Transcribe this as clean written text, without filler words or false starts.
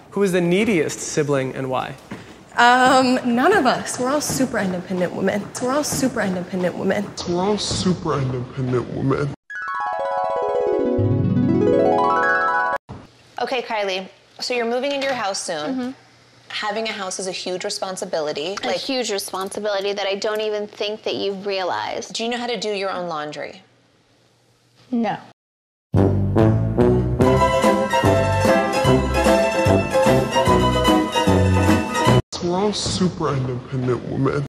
Who is the neediest sibling and why? None of us. We're all super independent women. We're all super independent women. We're all super independent women. Okay, Kylie, so you're moving into your house soon. Mm-hmm. Having a house is a huge responsibility. A huge responsibility that I don't even think that you've realized. Do you know how to do your own laundry? No. We're all super independent women.